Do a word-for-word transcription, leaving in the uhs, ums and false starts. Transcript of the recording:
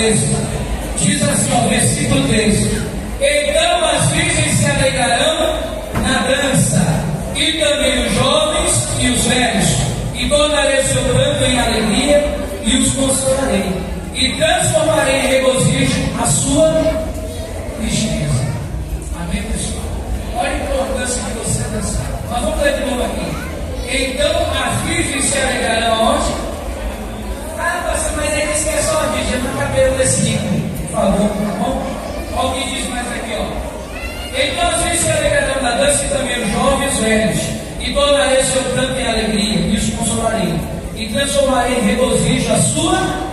treze. Diz assim, ó, versículo treze: então as virgens se alegrarão na dança, e também os jovens e os velhos, e tornarei o seu pranto em alegria, e os consolarei, e transformarei em regozijo a sua tristeza. Amém, pessoal? Olha a importância de você dançar. Mas vamos ler de novo aqui. Então as virgens se alegrarão onde? Ah, pastor, mas aí diz que é só a virgem, não cabelo desse ícone, por favor, tá bom? Olha o que diz mais aqui, ó. Então as virgens se alegrarão na dança, e também os jovens e os velhos, e tornarei o seu pranto em alegria, e os consolarei, e transformarei em regozijo a sua